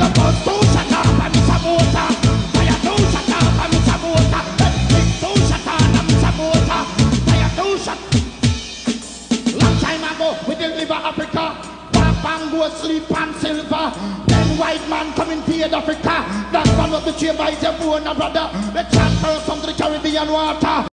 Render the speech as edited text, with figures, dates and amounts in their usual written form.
bus two shut up and Mr. Motor. Fire two shut up and Mr. Motor. Big two shut up and Mr. Motor. Fire two shut. Long time ago we deliver Africa. Pop and go sleep and silver. Then white man come invade Africa. That one up the tree by the bone brother. The transfer from the Caribbean water.